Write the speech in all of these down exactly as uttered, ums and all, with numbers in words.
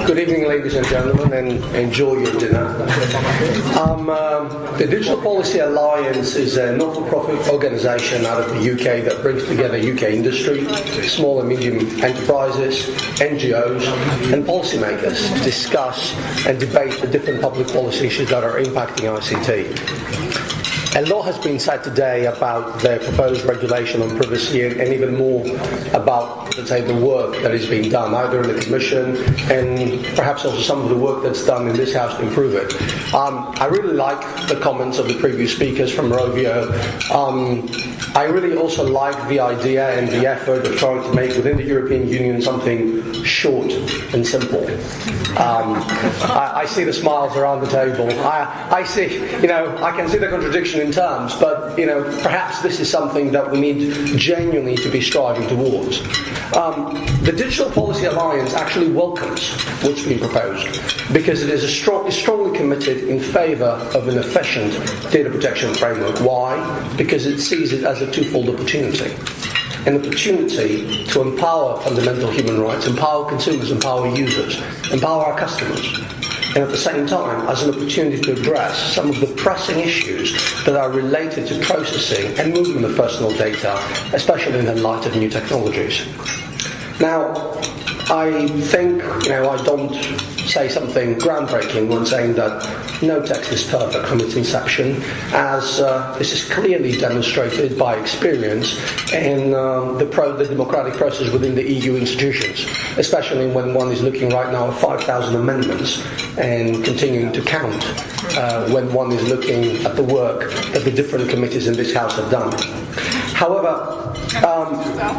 Good evening, ladies and gentlemen, and enjoy your dinner. Um, um, the Digital Policy Alliance is a not-for-profit organisation out of the U K that brings together U K industry, small and medium enterprises, N G Os, and policymakers to discuss and debate the different public policy issues that are impacting I C T. A lot has been said today about the proposed regulation on privacy and, and even more about, let's say, the work that is being done, either in the Commission and perhaps also some of the work that's done in this House to improve it. Um, I really like the comments of the previous speakers from Rovio. Um, I really also like the idea and the effort of trying to make within the European Union something short and simple. Um, I, I see the smiles around the table. I, I see, you know, I can see the contradiction in terms, but, you know, perhaps this is something that we need genuinely to be striving towards. Um, the Digital Policy Alliance actually welcomes what's been proposed because it is a strong, is strongly committed in favour of an efficient data protection framework. Why? Because it sees it as a twofold opportunity. An opportunity to empower fundamental human rights, empower consumers, empower users, empower our customers, and at the same time as an opportunity to address some of the pressing issues that are related to processing and movement of personal data, especially in the light of new technologies. Now, I think, you know, I don't say something groundbreaking when saying that no text is perfect from its inception, as uh, this is clearly demonstrated by experience in um, the, pro- the democratic process within the E U institutions, especially when one is looking right now at five thousand amendments and continuing to count uh, when one is looking at the work that the different committees in this House have done. However, Um,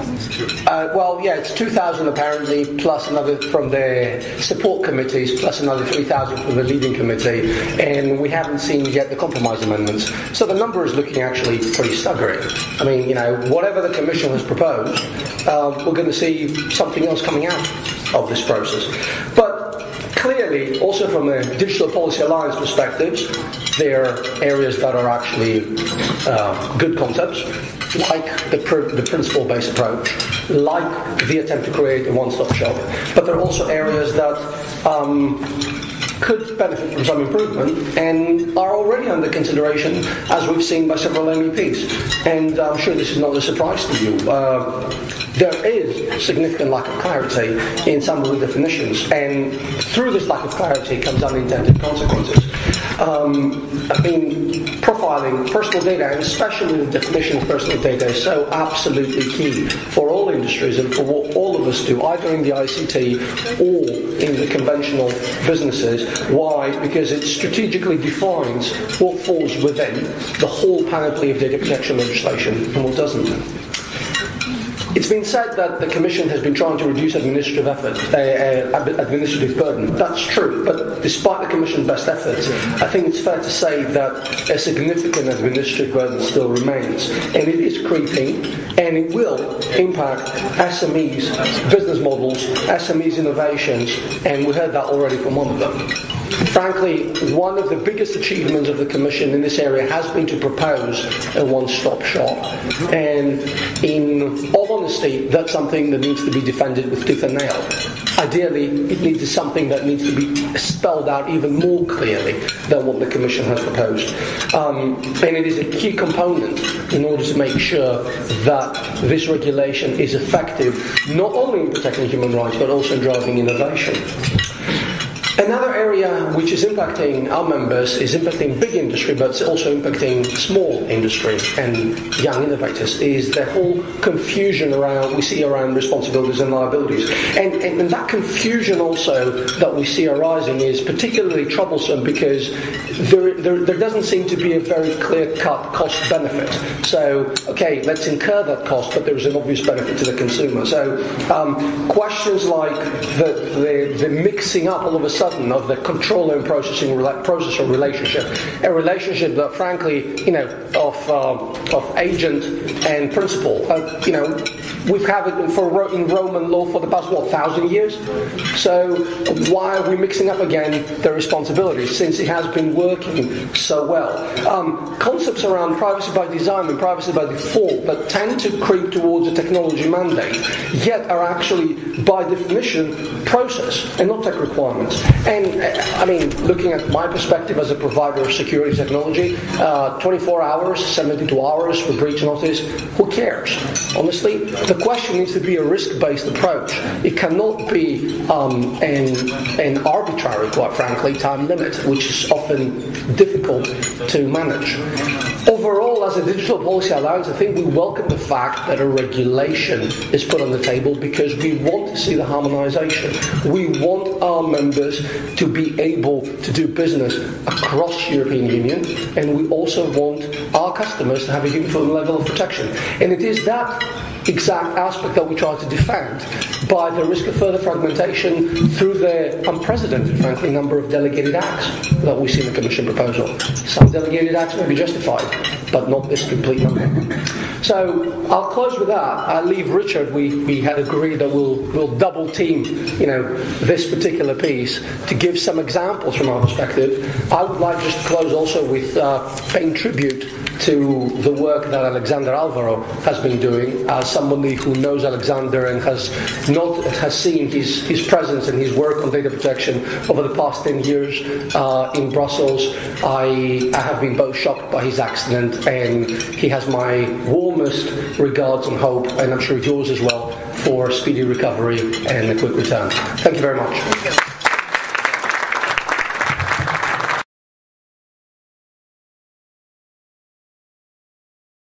uh, well, yeah, it's two thousand apparently, plus another from the support committees, plus another three thousand from the leading committee, and we haven't seen yet the compromise amendments. So the number is looking actually pretty staggering. I mean, you know, whatever the Commission has proposed, uh, we're going to see something else coming out of this process. But clearly, also from a Digital Policy Alliance perspective, there are areas that are actually uh, good concepts, like the, pr- the principle-based approach, like the attempt to create a one-stop shop, but there are also areas that um, could benefit from some improvement and are already under consideration, as we've seen by several M E Ps. And I'm sure this is not a surprise to you. Uh, there is significant lack of clarity in some of the definitions, and through this lack of clarity comes unintended consequences. Um, I mean, profiling personal data, and especially the definition of personal data, is so absolutely key for all industries and for what all of us do, either in the I C T or in the conventional businesses. Why? Because it strategically defines what falls within the whole panoply of data protection legislation and what doesn't. It's been said that the Commission has been trying to reduce administrative effort, uh, uh, administrative burden. That's true, but despite the Commission's best efforts, I think it's fair to say that a significant administrative burden still remains, and it is creeping, and it will impact S M Es, business models, S M Es innovations, and we heard that already from one of them. Frankly, one of the biggest achievements of the Commission in this area has been to propose a one-stop shop. And in all honesty, that's something that needs to be defended with tooth and nail. Ideally, it needs something that needs to be spelled out even more clearly than what the Commission has proposed. Um, and it is a key component in order to make sure that this regulation is effective, not only in protecting human rights, but also in driving innovation. Another area which is impacting our members is impacting big industry, but it's also impacting small industry and young innovators, is the whole confusion around we see around responsibilities and liabilities. And, and, and that confusion also that we see arising is particularly troublesome because there, there, there doesn't seem to be a very clear-cut cost-benefit. So, okay, let's incur that cost, but there's an obvious benefit to the consumer. So um, questions like the, the, the mixing up all of a sudden of the controller and processing processor relationship, a relationship that, frankly, you know, of uh, of agent and principal, uh, you know, we've had it for in Roman law for the past what thousand years. So why are we mixing up again the responsibilities since it has been working so well? Um, concepts around privacy by design and privacy by default that tend to creep towards a technology mandate, yet are actually by definition process and not tech requirements. And I mean, looking at my perspective as a provider of security technology, uh, twenty-four hours, seventy-two hours for breach notice, who cares? Honestly, the question needs to be a risk-based approach. It cannot be um, an, an arbitrary, quite frankly, time limit, which is often difficult to manage. Overall, as a Digital Policy Alliance, I think we welcome the fact that a regulation is put on the table because we want to see the harmonization. We want our members to be able to do business across the European Union, and we also want our customers to have a uniform level of protection. And it is that exact aspect that we try to defend by the risk of further fragmentation through the unprecedented, frankly, number of delegated acts that we see in the Commission proposal. Some delegated acts may be justified, but not this complete number. So I'll close with that. I'll leave Richard. We, we had agreed that we'll, we'll double team, you know, this particular piece to give some examples from our perspective. I would like just to close also with uh, paying tribute to the work that Alexander Alvaro has been doing as somebody who knows Alexander and has not has seen his, his presence and his work on data protection over the past ten years uh, in Brussels. I, I have been both shocked by his accident, and he has my warmest regards and hope, and I'm sure yours as well, for speedy recovery and a quick return. Thank you very much.